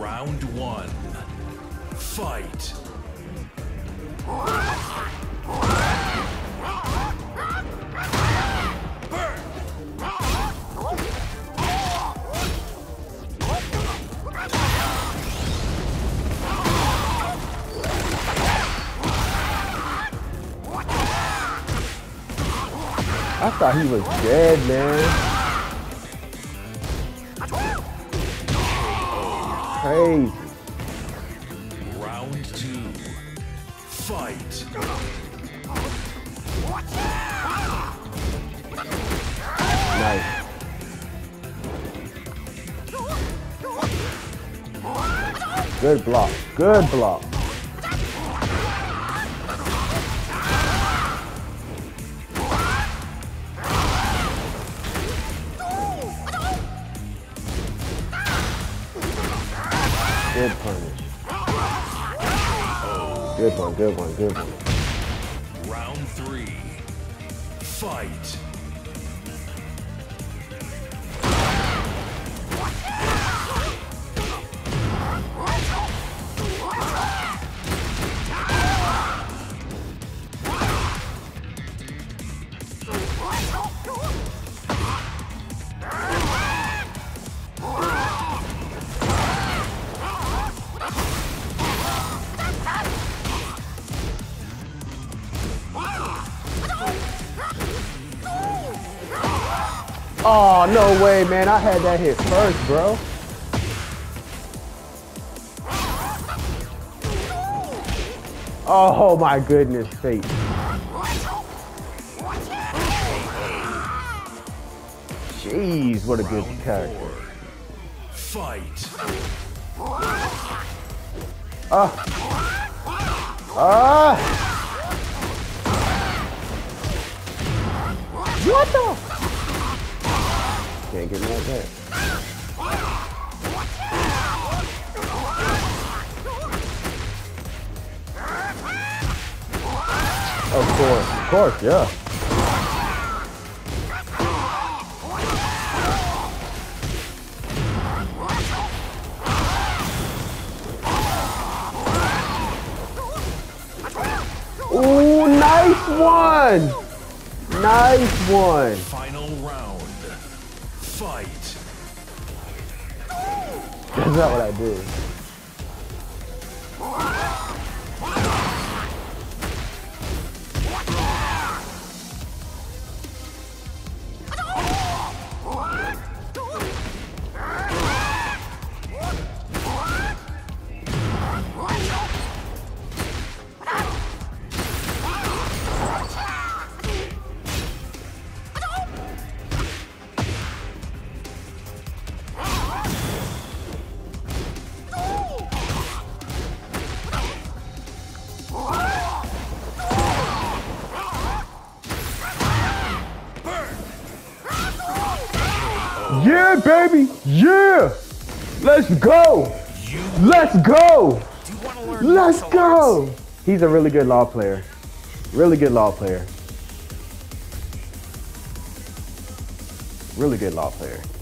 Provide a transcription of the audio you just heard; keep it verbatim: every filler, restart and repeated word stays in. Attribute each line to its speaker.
Speaker 1: Round one. Fight.
Speaker 2: I thought he was dead, man. Crazy.
Speaker 1: Round two. Fight.
Speaker 2: Nice. Good block. Good block. Good punish. Good one, good one, good one.
Speaker 1: Round three. Fight.
Speaker 2: Oh, no way, man. I had that hit first, bro. Oh, my goodness, fate. Jeez, what a good character.
Speaker 1: Fight.
Speaker 2: Ah. Ah. What the? Can't get mad at that. Of course, of course, yeah. Ooh, nice one! Nice one!
Speaker 1: Final round. Fight.
Speaker 2: That's not what I did. Yeah, baby! Yeah! Let's go! Let's go! Let's go! He's a really good law player. Really good law player. Really good law player.